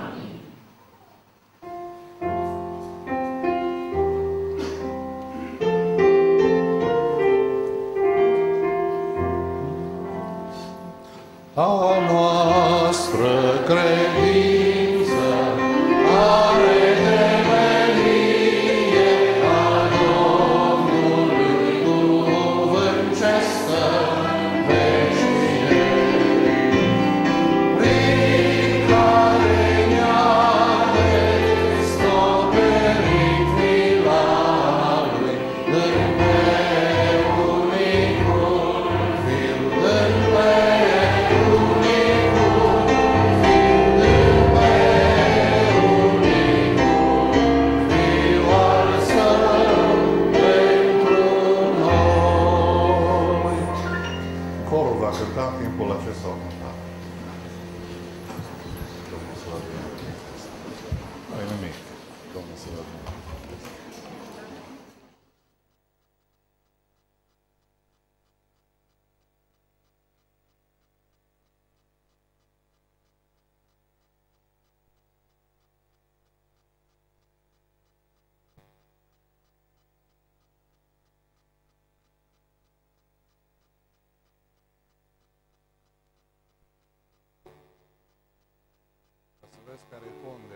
A noastră credință are temelie a Domnului cuvânt ce stă în vecie, prin care ne-a descoperit mila Lui, dând pe unicul Fiu, dând pe cânta în timpul acesta au cântat. Domnul să vă bine. Nu-i nimic. Domnul să vă bine. Care e fond de